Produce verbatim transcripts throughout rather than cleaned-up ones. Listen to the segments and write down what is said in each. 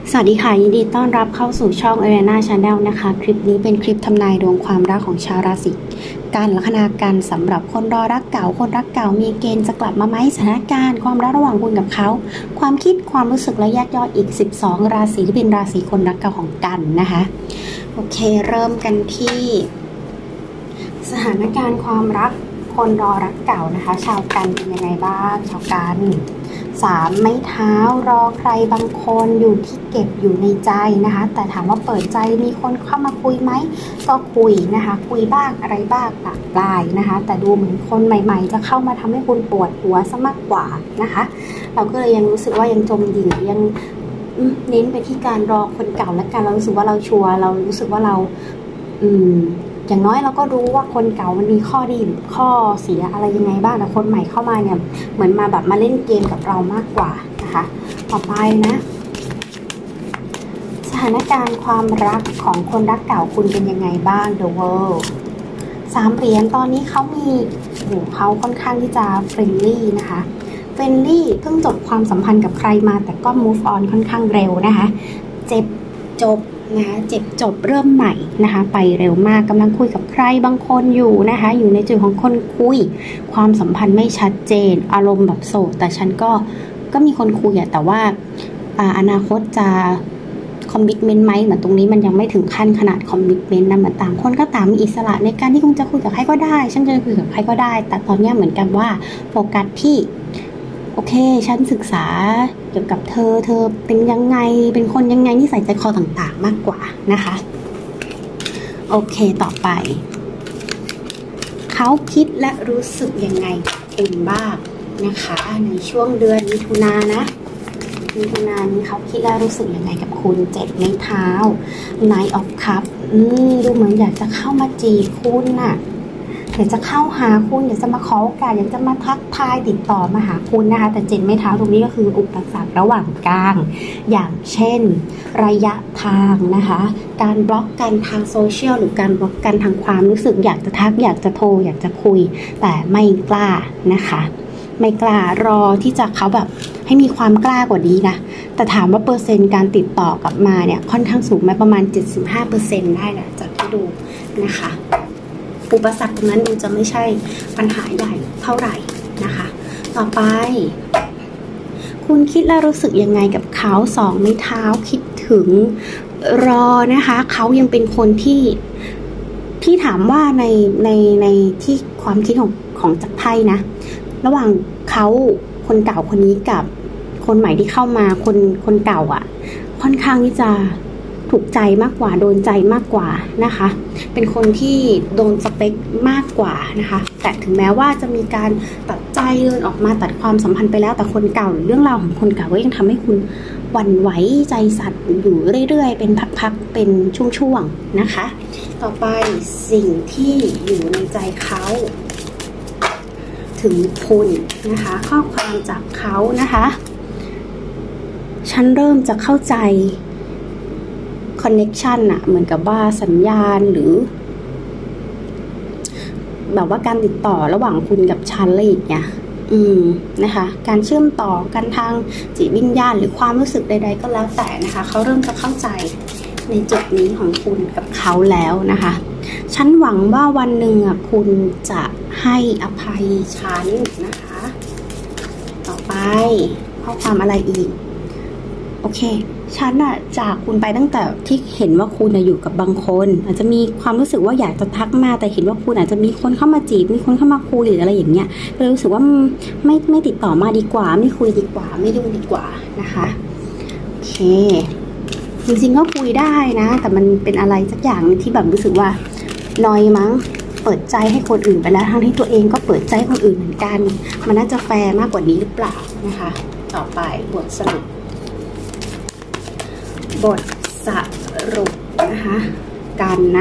สวัสดีค่ะยินดีต้อนรับเข้าสู่ช่อง Ariana Channel นะคะคลิปนี้เป็นคลิปทำนายดวงความรักของชาวราศีกันลัคนากันสำหรับคนรอรักเก่าคนรักเก่ามีเกณฑ์จะกลับมาไหมสถานการณ์ความรักระหว่างคุณกับเขาความคิดความรู้สึกและแยกย่อยอีกสิบสองราศีที่เป็นราศีคนรักเก่าของกันนะคะโอเคเริ่มกันที่สถานการณ์ความรักคนรอรักเก่านะคะชาวกันเป็นยังไงบ้างชาวกันสามไม้เท้ารอใครบางคนอยู่ที่เก็บอยู่ในใจนะคะแต่ถามว่าเปิดใจมีคนเข้ามาคุยไหมก็คุยนะคะคุยบ้างอะไรบ้างปะปลายนะคะแต่ดูเหมือนคนใหม่ๆจะเข้ามาทำให้คุณปวดหัวซะมากกว่านะคะเราก็เลยยังรู้สึกว่ายังจมดิ่งยังเน้นไปที่การรอคนเก่าและกันเรารู้สึกว่าเราชัวร์เรารู้สึกว่าเราอืมอย่างน้อยเราก็รู้ว่าคนเก่ามันมีข้อดีหรือข้อเสียอะไรยังไงบ้างแต่คนใหม่เข้ามาเนี่ยเหมือนมาแบบมาเล่นเกมกับเรามากกว่านะคะต่อไปนะสถานการณ์ความรักของคนรักเก่าคุณเป็นยังไงบ้าง The World สามเหรียญตอนนี้เขามีโอ้เขาค่อนข้างที่จะเฟรนลี่นะคะเฟรนลี่เพิ่งจบความสัมพันธ์กับใครมาแต่ก็ move on ค่อนข้างเร็วนะคะเจ็บจบนะคะเจ็บจบเริ่มใหม่นะคะไปเร็วมากกำลังคุยกับใครบางคนอยู่นะคะอยู่ในจุดของคนคุยความสัมพันธ์ไม่ชัดเจนอารมณ์แบบโสดแต่ฉันก็ก็มีคนคุยอะแต่ว่าอาอนาคตจะคอมมิตเมนต์ไหมเหมือนตรงนี้มันยังไม่ถึงขั้นขนาดคอมมิตเมนต์นะเหมือนต่างคนก็ต่างมีอิสระในการที่คุณจะคุยกับใครก็ได้ฉันจะคุยกับใครก็ได้แต่ตอนนี้เหมือนกันว่าโฟกัสที่โอเคฉันศึกษาเกี่ยวกับเธอเธอเป็นยังไงเป็นคนยังไงนิสัยใจคอต่างๆมากกว่านะคะโอเคต่อไปเขาคิดและรู้สึกยังไงกับคุณบ้างนะคะในช่วงเดือนมิถุนายนนะมิถุนายนนี้เขาคิดและรู้สึกยังไงกับคุณเจ็ดไม้เท้า Knight of Cups อืมดูเหมือนอยากจะเข้ามาจีบคุณน่ะอยากจะเข้าหาคุณอยากจะมาขอโอกาสอยากจะมาทักทายติดต่อมาหาคุณนะคะแต่เจ็ดไม้เท้าตรงนี้ก็คืออุปสรรคระหว่างกลางอย่างเช่นระยะทางนะคะการบล็อกกันทางโซเชียลหรือการบล็อกกันทางความรู้สึกอยากจะทักอยากจะโทรอยากจะคุยแต่ไม่กล้านะคะไม่กล้ารอที่จะเขาแบบให้มีความกล้ากว่านี้นะแต่ถามว่าเปอร์เซ็นต์การติดต่อกลับมาเนี่ยค่อนข้างสูงไหมประมาณ เจ็ดสิบห้าเปอร์เซ็นต์ ได้แหละจากที่ดูนะคะอุปสรรคตรงนั้นดูจะไม่ใช่ปัญหาใหญ่เท่าไหร่นะคะต่อไปคุณคิดและรู้สึกยังไงกับเขาสองไม้เท้าคิดถึงรอนะคะเขายังเป็นคนที่ที่ถามว่าในในในที่ความคิดของของจักรไพ่นะระหว่างเขาคนเก่าคนนี้กับคนใหม่ที่เข้ามาคนคนเก่าอ่ะค่อนข้างที่จะถูกใจมากกว่าโดนใจมากกว่านะคะเป็นคนที่โดนสเปคมากกว่านะคะแต่ถึงแม้ว่าจะมีการตัดใจเดินออกมาตัดความสัมพันธ์ไปแล้วแต่คนเก่าหรือเรื่องราวของคนเก่าก็ยังทำให้คุณหวั่นไหวใจสั่นอยู่เรื่อยๆเป็นพักๆเป็นช่วงๆนะคะต่อไปสิ่งที่อยู่ในใจเขาถึงคุณนะคะข้อความจากเขานะคะฉันเริ่มจะเข้าใจคอนเนคชันอะเหมือนกับว่าสัญญาณหรือแบบว่าการติดต่อระหว่างคุณกับฉันอะไรอย่างเงี้ยอืมนะคะการเชื่อมต่อกันทางจิตวิญญาณหรือความรู้สึกใดๆก็แล้วแต่นะคะเขาเริ่มจะเข้าใจในจุดนี้ของคุณกับเขาแล้วนะคะฉันหวังว่าวันหนึ่งอะคุณจะให้อภัยฉันนะคะต่อไปข้อความอะไรอีกโอเคฉันอะจากคุณไปตั้งแต่ที่เห็นว่าคุณอยู่กับบางคนอาจจะมีความรู้สึกว่าอยากจะทักมาแต่เห็นว่าคุณอาจจะมีคนเข้ามาจีบมีคนเข้ามาคุยหรืออะไรอย่างเงี้ยก็เลยรู้สึกว่าไม่ไม่ติดต่อมาดีกว่าไม่คุยดีกว่าไม่ยุ่งดีกว่านะคะโอเคจริงๆก็คุยได้นะแต่มันเป็นอะไรสักอย่างที่แบบรู้สึกว่านอยมั้งเปิดใจให้คนอื่นไปแล้วทั้งที่ตัวเองก็เปิดใจคนอื่นเหมือนกันมันน่าจะแฟร์มากกว่านี้หรือเปล่านะคะต่อไปบทสรุปบทสรุปนะคะกันนะ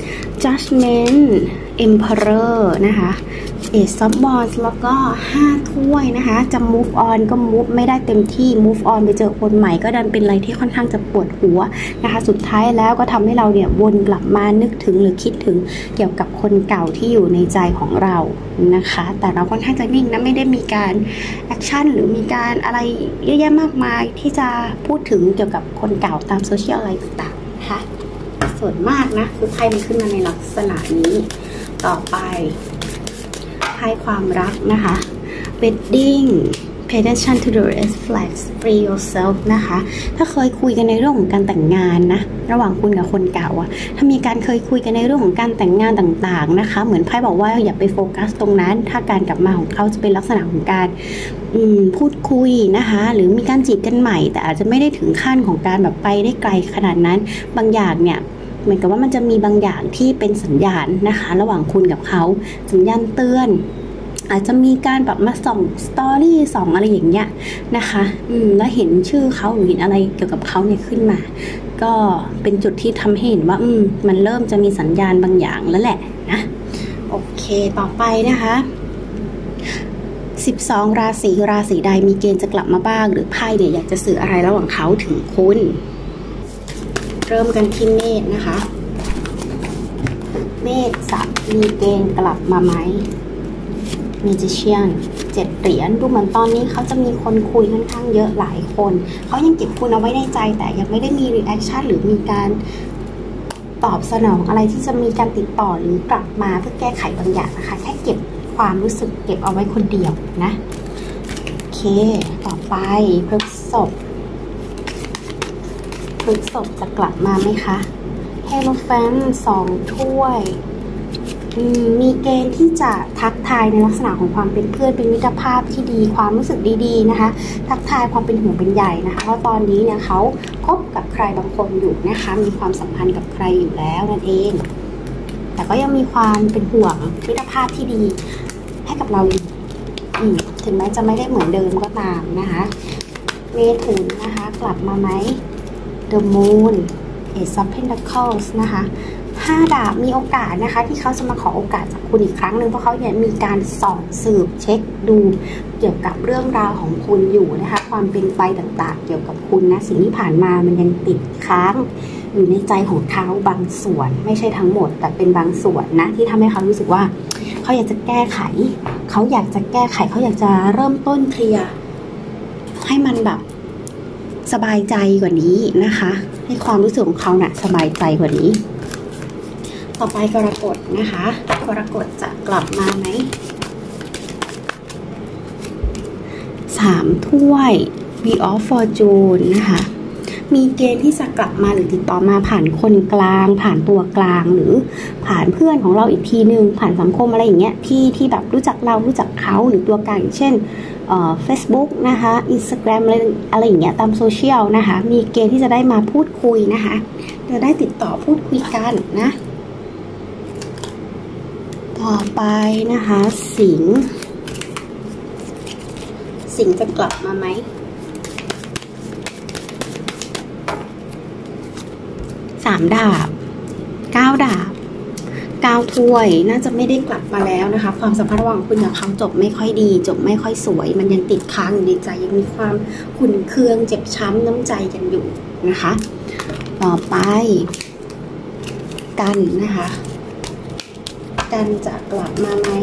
Judgment Emperor นะคะAce of Wands แล้วก็ห้าถ้วยนะคะจะ move on ก็ move ไม่ได้เต็มที่ move on ไปเจอคนใหม่ก็ดันเป็นอะไรที่ค่อนข้างจะปวดหัวนะคะสุดท้ายแล้วก็ทำให้เราเนี่ยวนกลับมานึกถึงหรือคิดถึงเกี่ยวกับคนเก่าที่อยู่ในใจของเรานะคะแต่เราค่อนข้างจะนิ่งนะไม่ได้มีการแอคชั่นหรือมีการอะไรเยอะแยะมากมายที่จะพูดถึงเกี่ยวกับคนเก่าตามโซเชียลอะไรต่างๆนะคะส่วนมากนะคือไพ่มันขึ้นมาในลักษณะนี้ต่อไปไพ่ความรักนะคะ Wedding Pay attention to the red flags free yourself นะคะถ้าเคยคุยกันในเรื่องของการแต่งงานนะระหว่างคุณกับคนเก่าอะถ้ามีการเคยคุยกันในเรื่องของการแต่งงานต่างๆนะคะเหมือนไพ่บอกว่าอย่าไปโฟกัสตรงนั้นถ้าการกลับมาของเขาจะเป็นลักษณะของการพูดคุยนะคะหรือมีการจีบกันใหม่แต่อาจจะไม่ได้ถึงขั้นของการแบบไปได้ไกลขนาดนั้นบางอย่างเนี่ยเหมือนกับว่ามันจะมีบางอย่างที่เป็นสัญญาณนะคะระหว่างคุณกับเขาสัญญาณเตือนอาจจะมีการแบบมาส่องสตอรี่ส่องอะไรอย่างเงี้ยนะคะอืมแล้วเห็นชื่อเขาหรือเห็นอะไรเกี่ยวกับเขาเนี่ยขึ้นมาก็เป็นจุดที่ทำให้เห็นว่าอืมมันเริ่มจะมีสัญญาณบางอย่างแล้วแหละนะโอเคต่อไปนะคะสิบสองราศีราศีใดมีเกณฑ์จะกลับมาบ้างหรือไพ่เนี่ยอยากจะสื่ออะไรระหว่างเขาถึงคุณเริ่มกันที่เมษนะคะเมษจะมีเกณฑ์กลับมาไหมMagician เจ็ดเหรียญดูเหมือนตอนนี้เขาจะมีคนคุยค่อนข้างเยอะหลายคนเขายังเก็บคุณเอาไว้ในใจแต่ยังไม่ได้มี reaction หรือมีการตอบสนองอะไรที่จะมีการติดต่อหรือกลับมาเพื่อแก้ไขบางอย่างนะคะแค่เก็บความรู้สึกเก็บเอาไว้คนเดียวนะโอเคต่อไปพฤษภพฤษภจะกลับมาไหมคะเฮโรแฟนสองถ้วยมีเกณฑ์ที่จะทักทายในลักษณะของความเป็นเพื่อนเป็นมิตรภาพที่ดีความรู้สึกดีๆนะคะทักทายความเป็นห่วงเป็นใยนะคะเพราะตอนนี้เนี่ยเขาคบกับใครบางคนอยู่นะคะมีความสัมพันธ์กับใครอยู่แล้วนั่นเองแต่ก็ยังมีความเป็นห่วงมิตรภาพที่ดีให้กับเราอยู่ถึงแม้จะไม่ได้เหมือนเดิมก็ตามนะคะเมถุนนะคะกลับมาไหม The Moon Ace of Pentacles นะคะห้าดาบมีโอกาสนะคะที่เขาจะมาขอโอกาสจากคุณอีกครั้งหนึ่งเพราะเขาเนี่ยมีการส่องสืบเช็คดูเกี่ยวกับเรื่องราวของคุณอยู่นะคะความเป็นไปต่างๆเกี่ยวกับคุณนะสิ่งที่ผ่านมามันยังติดค้างอยู่ในใจของเขาบางส่วนไม่ใช่ทั้งหมดแต่เป็นบางส่วนนะที่ทำให้เขารู้สึกว่าเขาอยากจะแก้ไขเขาอยากจะแก้ไขเขาอยากจะเริ่มต้นเคลียร์ให้มันแบบสบายใจกว่านี้นะคะให้ความรู้สึกของเขาน่ะสบายใจกว่านี้ต่อไปกรกฎนะคะกรกฎจะกลับมาไหมสามถ้วย Wheel of Fortune นะคะมีเกณฑ์ที่จะกลับมาหรือติดต่อมาผ่านคนกลางผ่านตัวกลางหรือผ่านเพื่อนของเราอีกทีนึงผ่านสังคมอะไรอย่างเงี้ยที่ที่แบบรู้จักเรารู้จักเขาหรือตัวกลางอย่างเช่นเอ่อ Facebook นะคะ Instagram อะไรอะไรอย่างเงี้ยตามโซเชียลนะคะมีเกณฑ์ที่จะได้มาพูดคุยนะคะจะได้ติดต่อพูดคุยกันนะต่อไปนะคะสิงห์สิงห์จะกลับมาไหมสามดาบเก้าดาบเก้าถ้วยน่าจะไม่ได้กลับมาแล้วนะคะความสัมพันธ์ระหว่างคุณกับเขาจบไม่ค่อยดีจบไม่ค่อยสวยมันยังติดค้างอยู่ในใจยังมีความขุ่นเคืองเจ็บช้ำน้ำใจกันอยู่นะคะต่อไปกันนะคะกันจะกลับมาไหม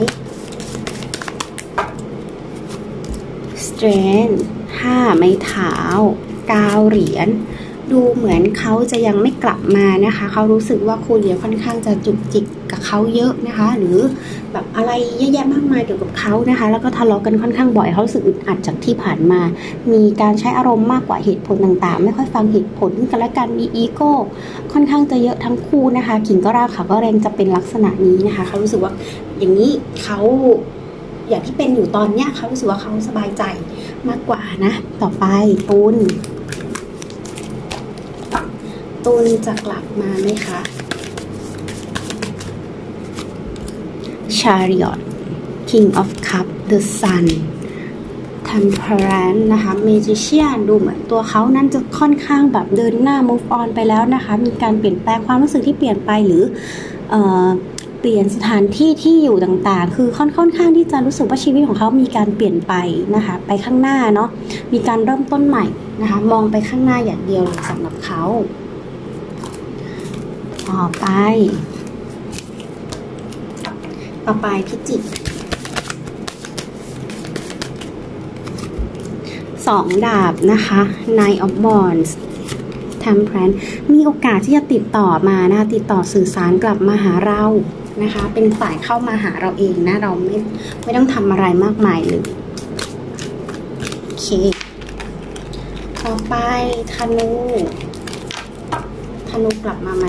Strength ห้าไม้เท้าเก้าเหรียญดูเหมือนเขาจะยังไม่กลับมานะคะเขารู้สึกว่าคุณเนี่ยค่อนข้างจะจุกจิกกับเขาเยอะนะคะหรือแบบอะไรเยอะแยะมากมายเกี่ยวกับเขานะคะแล้วก็ทะเลาะกันค่อนข้างบ่อยเขารู้สึกอึดอัดจากที่ผ่านมามีการใช้อารมณ์มากกว่าเหตุผลต่างๆไม่ค่อยฟังเหตุผลกันและกันมีอีโก้ค่อนข้างจะเยอะทั้งคู่นะคะขิงก็ราขาก็แรงจะเป็นลักษณะนี้นะคะเขารู้สึกว่าอย่างนี้เขาอย่างที่เป็นอยู่ตอนเนี้ยเขารู้สึกว่าเขาสบายใจมากกว่านะต่อไปตุลตุลจะกลับมาไหมคะ Chariot King of Cup The Sun Temperance นะคะ Magician ดูเหมือนตัวเขานั้นจะค่อนข้างแบบเดินหน้า move on ไปแล้วนะคะมีการเปลี่ยนแปลงความรู้สึกที่เปลี่ยนไปหรือเอ่อเปลี่ยนสถานที่ที่อยู่ต่างๆคือค่อนค่อนข้างที่จะรู้สึกว่าชีวิตของเขามีการเปลี่ยนไปนะคะไปข้างหน้าเนาะมีการเริ่มต้นใหม่นะคะมองไปข้างหน้าอย่างเดียวเลยสำหรับเขาต่อไปต่อไปพิจิกสองดาบนะคะ Nine of Wands Temperance มีโอกาสที่จะติดต่อมานะคะติดต่อสื่อสารกลับมาหาเรานะคะเป็นฝ่ายเข้ามาหาเราเองนะเราไม่ไม่ต้องทำอะไรมากมายเลยโอเคต่อไปธนูธนูกลับมาไหม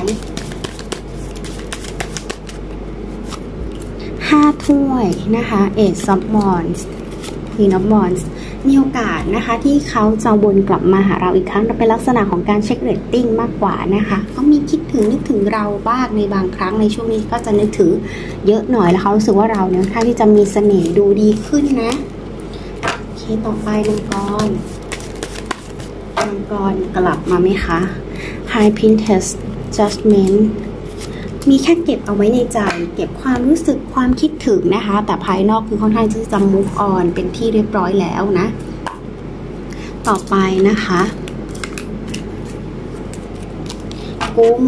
ห้าถ้วยนะคะ Ace of Wands Queen of Wands มีโอกาสนะคะที่เขาจะวนกลับมาหาเราอีกครั้งเป็นลักษณะของการเช็คเรตติ้งมากกว่านะคะเขามีคิดถึงนึกถึงเราบ้างในบางครั้งในช่วงนี้ก็จะนึกถึงเยอะหน่อยแล้วเขารู้สึกว่าเราเนี่ยค่อนข้างที่จะมีเสน่ห์ดูดีขึ้นนะโอเคต่อไปมังกรมังกรกลับมาไหมคะ High Priestess Judgment มีแค่เก็บเอาไว้ในใจเก็บความรู้สึกความคิดถึงนะคะแต่ภายนอกคือค่อนข้างที่จะ move on เป็นที่เรียบร้อยแล้วนะต่อไปนะคะกุม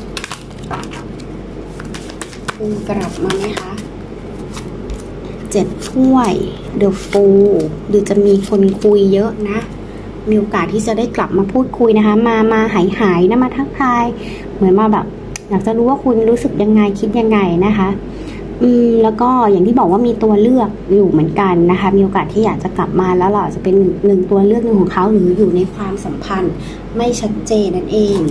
กุมกลับมาไหมคะเจ็ดถ้วย The Fool หรือจะมีคนคุยเยอะนะมีโอกาสที่จะได้กลับมาพูดคุยนะคะมามาหายหายนะมาทักทายเหมือนมาแบบอยากจะรู้ว่าคุณรู้สึกยังไงคิดยังไงนะคะอืมแล้วก็อย่างที่บอกว่ามีตัวเลือกอยู่เหมือนกันนะคะมีโอกาสที่อยากจะกลับมาแล้วเราจะเป็นหนึ่งตัวเลือกหนึ่งของเขาหรืออยู่ในความสัมพันธ์ไม่ชัดเจนนั่นเอง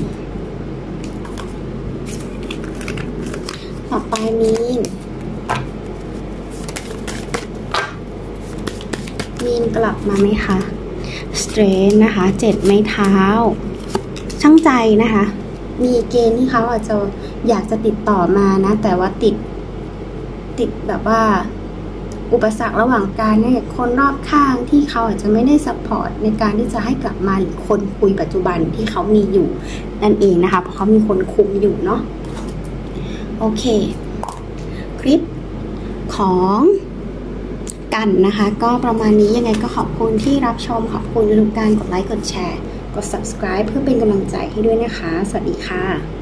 ต่อไปมีนมีนกลับมาไหมคะ Strength นะคะเจ็ดไม้เท้าช่างใจนะคะมีเกณฑ์ที่เขาอาจจะอยากจะติดต่อมานะแต่ว่าติดติดแบบว่าอุปสรรคระหว่างการเนี่ยคนรอบข้างที่เขาอาจจะไม่ได้ซัพพอร์ตในการที่จะให้กลับมาหรือคนคุยปัจจุบันที่เขามีอยู่นั่นเองนะคะเพราะเขามีคนคุมอยู่เนาะโอเคคลิปของกันนะคะก็ประมาณนี้ยังไงก็ขอบคุณที่รับชมขอบคุณทุกการกดไลค์กดแชร์กด ซับสไครบ์ เพื่อเป็นกำลังใจให้ด้วยนะคะสวัสดีค่ะ